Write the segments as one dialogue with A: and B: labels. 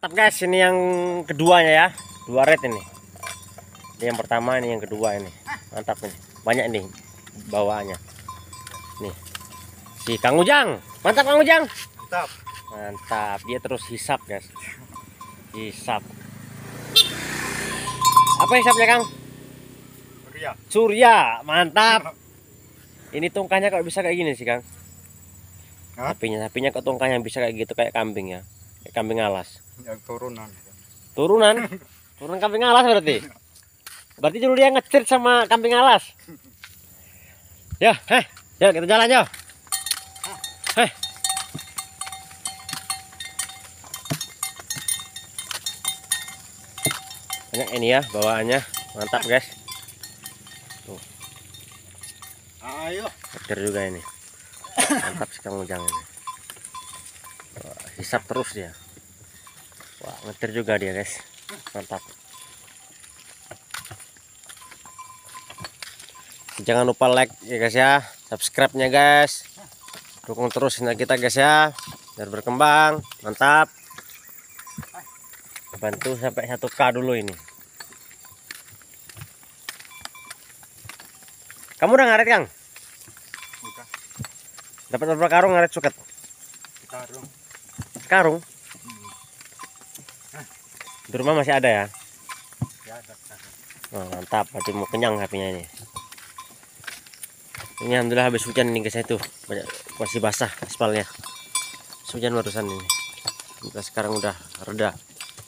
A: Mantap guys, ini yang keduanya ya. Dua red ini. Ini yang pertama, ini yang kedua ini. Mantap ini. Banyak nih bawaannya. Nih. Si Kang Ujang. Mantap Kang Ujang.
B: Mantap.
A: Mantap. Dia terus hisap guys. Hisap. Apa hisapnya Kang?
B: Surya.
A: Surya. Mantap. Ini tungkahnya kok bisa kayak gini sih Kang? Sapinya kok tungkahnya bisa kayak gitu, kayak kambing ya. Kayak kambing alas.
B: Yang turunan.
A: Turunan? Turun kambing alas berarti? Berarti dulu dia ngecrit sama kambing alas. Ya, ya kita jalan yuk. Banyak ini ya bawaannya, mantap guys. Tuh.
B: Ayo.
A: Seger juga ini. Mantap sih Kang Ujang ini. Wah, hisap terus dia. Wah, ngetir juga dia guys. Mantap. Jangan lupa like ya guys ya, subscribe-nya guys. Dukung terus channel kita guys ya, biar berkembang. Mantap. Bantu sampai 1K dulu ini. Kamu udah ngaret Kang?
B: Udah.
A: Dapat berapa karung ngaret suket?
B: Karung.
A: Karung? Di rumah masih ada ya?
B: Ya, ada karung.
A: Oh, mantap, berarti mau kenyang sapinya ini. Ini alhamdulillah habis hujan ini guys, itu banyak masih basah aspalnya. Hujan barusan ini. Kita sekarang udah reda.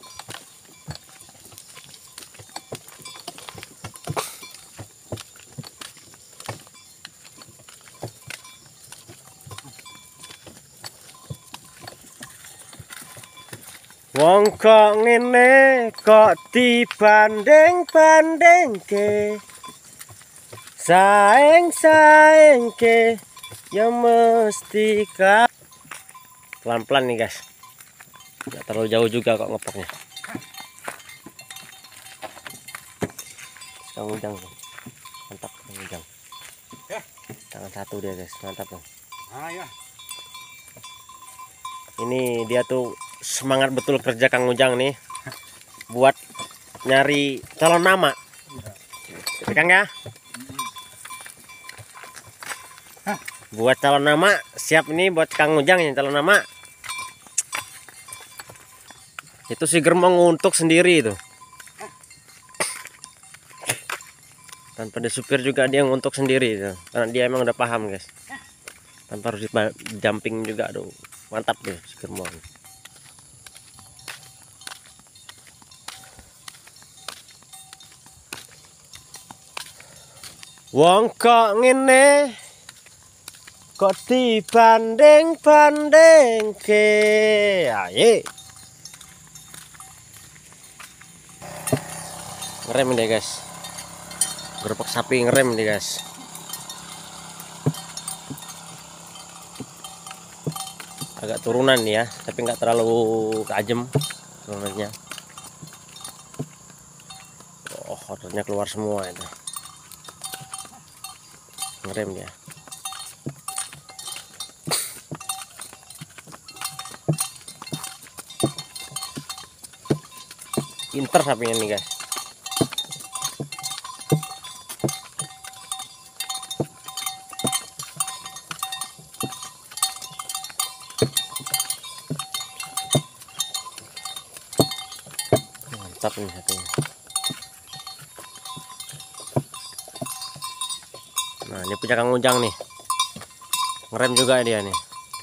A: Wong kok ngene kok dibanding-banding ke, saeng ke ya mesti ka. Pelan-pelan nih guys, nggak terlalu jauh juga kok ngepoknya. Kang Ujang tuh. Mantap Kang Ujang. Tangan satu dia guys, mantap tuh.
B: Ayo.
A: Ini dia tuh semangat betul kerja Kang Ujang nih, buat nyari calon nama. Kang ya, buat calon nama siap nih buat Kang Ujang yang calon nama. Itu si Germong untuk sendiri itu, tanpa disupir juga dia untuk sendiri itu, karena dia emang udah paham guys, tanpa harus didamping juga. Aduh mantap tuh si Germong. Wong kok ngene kok dibanding-banding ke. Ayo. Ngerem deh guys. Gerobak sapi ngerem deh guys. Agak turunan ya, tapi nggak terlalu tajam turunannya. Oh, ordernya keluar semua itu. Ngerem dia. Pinter sapinya nih guys. Mantap nih sapinya. Nah ini punya Kang Ujang nih, ngerem juga dia nih.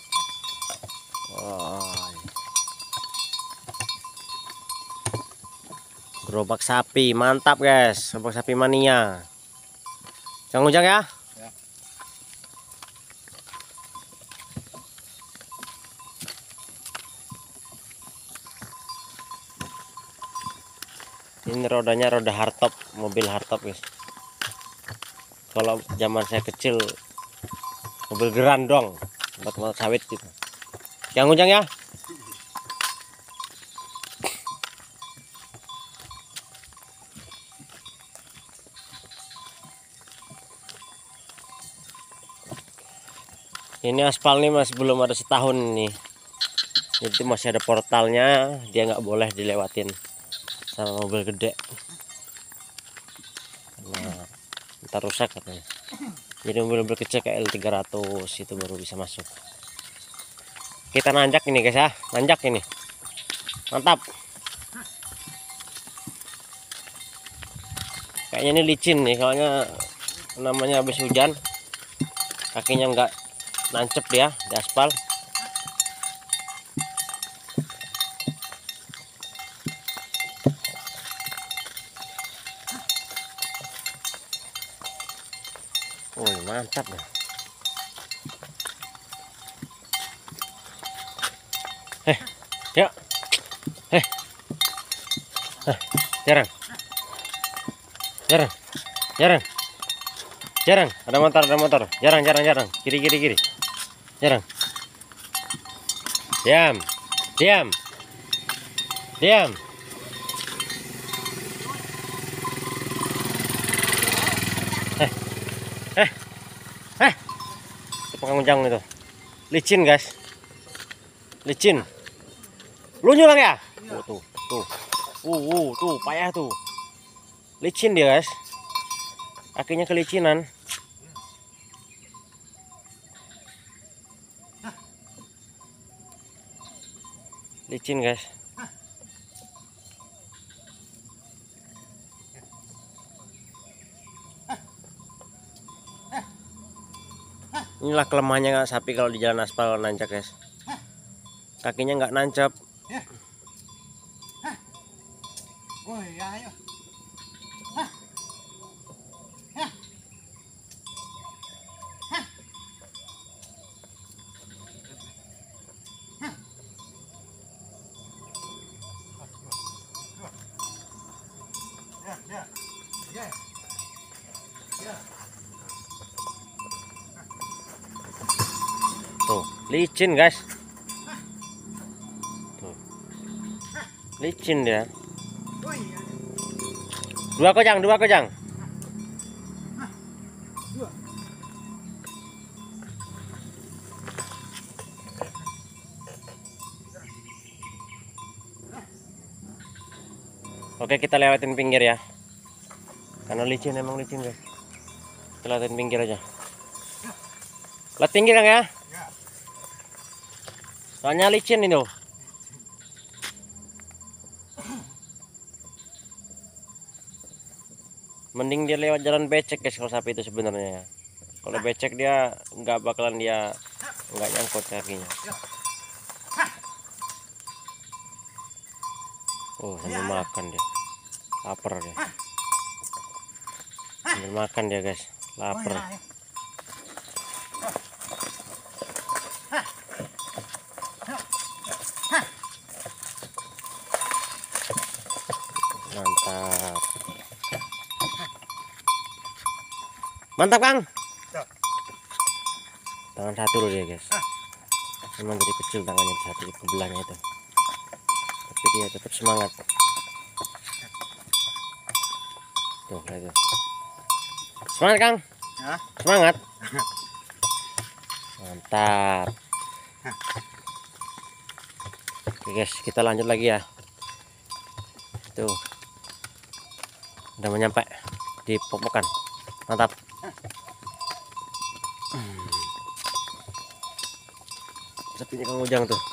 A: Oh, gerobak sapi mantap guys, gerobak sapi mania Kang Ujang ya.
B: Ya.
A: Ini rodanya roda hardtop, mobil hardtop guys. Kalau zaman saya kecil mobil gerandong buat sawit gitu. Kang Ujang ya. Ini aspal nih masih belum ada setahun nih. Jadi masih ada portalnya, dia nggak boleh dilewatin sama mobil gede karena ntar rusak katanya. Jadi mobil-mobil kecil kayak L300 itu baru bisa masuk. Kita nanjak ini guys ya, nanjak ini, mantap. Kayaknya ini licin nih, soalnya namanya habis hujan, kakinya nggak nancep dia di aspal. Wih, mantap nih. Yuk. Jarang. Jarang. Ada motor. Jarang. Kiri. Jarang. Diam. Itu pengunjang itu. Licin, guys. Licin. Lu nyulang ya? Tuh. Tuh, payah tuh. Licin dia, guys. Kakinya kelicinan. Licin, guys. Inilah kelemahannya sapi kalau di jalan aspal nancap, guys. Kakinya nggak nancap. Tuh, licin, guys. Tuh. Licin dia. Dua kojang. Oke, kita lewatin pinggir ya. Karena emang licin, guys. Kita lewatin pinggir aja. Lewat pinggir, Kang ya. Soalnya licin ini. Mending dia lewat jalan becek, guys, kalau sapi itu sebenarnya ya. Kalau becek dia nggak nyangkut kakinya. Oh, sambil makan dia. Lapar dia. Sambil makan dia, guys. Lapar. Mantap, Kang. Tangan satu loh dia, guys. Memang jadi kecil tangannya satu di kebelahnya itu. Tapi dia tetap semangat. Tuh, itu. Semangat, Kang. Semangat. Mantap. Oke, guys, kita lanjut lagi ya. Tuh. Udah menyampai di popokan. Mantap. Sapinya Kang Ujang tuh.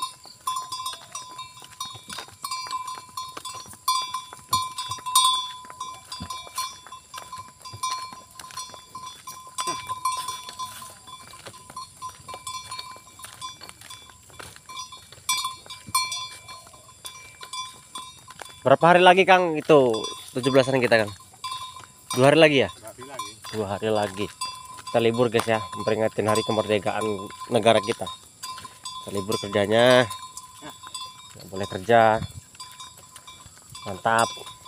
A: Berapa hari lagi, Kang, itu 17-an kita, Kang? 2 hari lagi ya? 2 hari lagi. Kita libur, guys ya, memperingati hari kemerdekaan negara kita. Kita libur kerjanya, nggak boleh kerja. Mantap.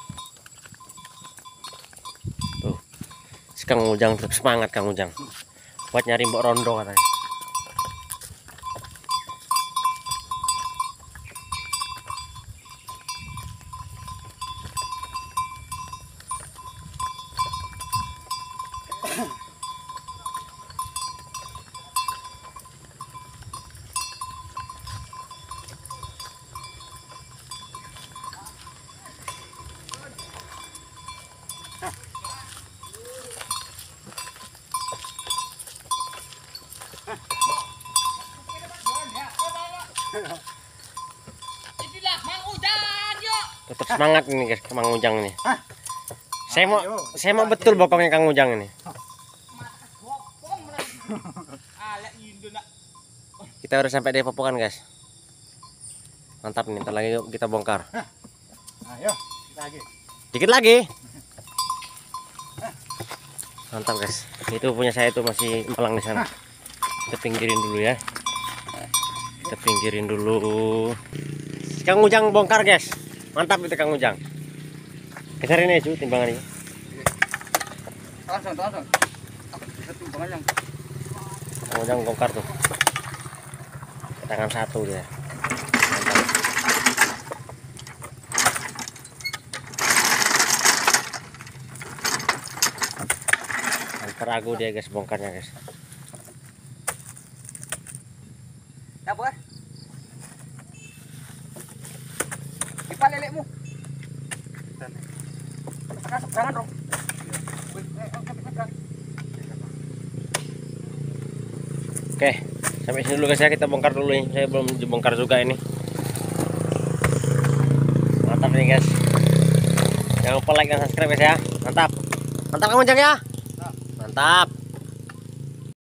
A: Tuh, si Kang Ujang tetap semangat, Kang Ujang, buat nyari Mbok Rondo katanya. Semangat ini guys, Kang Ujang ini.
B: Hah?
A: Saya mau betul bokongnya Kang Ujang ini. Kita udah sampai di popokan guys. Mantap nih, ntar lagi yuk kita bongkar.
B: Ayo, kita lagi.
A: Dikit lagi. Mantap guys. Itu punya saya itu masih malang di sana. Kita pinggirin dulu ya. Kita pinggirin dulu. Kang Ujang bongkar guys. Mantap itu Kang Ujang. Geser ini Ju timbangannya.
B: Langsung. Kita timbangan yang.
A: Kang Ujang bongkar tuh. Tangan satu dia. Ragu dia guys bongkarnya guys.
C: Ya boleh. Ipan lelekmu. Jangan dong.
A: Oke, sampai sini dulu guys ya, kita bongkar dulu nih. Saya belum dibongkar juga ini. Mantap nih guys. Jangan lupa like dan subscribe guys ya. Mantap. Mantap Kang Ujang ya. Mantap.